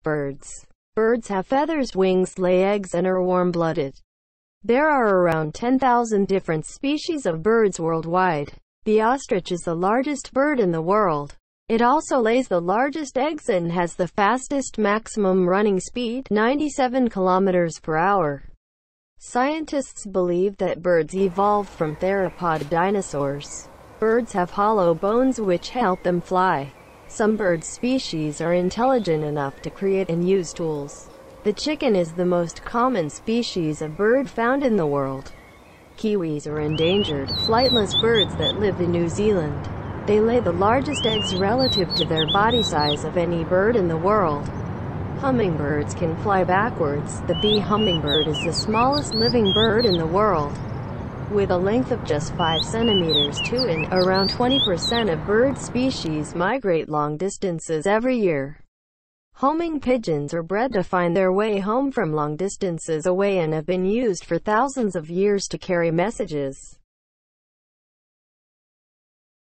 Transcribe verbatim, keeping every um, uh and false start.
Birds. Birds have feathers, wings, lay eggs, and are warm-blooded. There are around ten thousand different species of birds worldwide. The ostrich is the largest bird in the world. It also lays the largest eggs and has the fastest maximum running speed, ninety-seven kilometers per hour. Scientists believe that birds evolved from theropod dinosaurs. Birds have hollow bones which help them fly. Some bird species are intelligent enough to create and use tools. The chicken is the most common species of bird found in the world. Kiwis are endangered, flightless birds that live in New Zealand. They lay the largest eggs relative to their body size of any bird in the world. Hummingbirds can fly backwards. The bee hummingbird is the smallest living bird in the world, with a length of just five centimeters to in. Around twenty percent of bird species migrate long distances every year. Homing pigeons are bred to find their way home from long distances away and have been used for thousands of years to carry messages.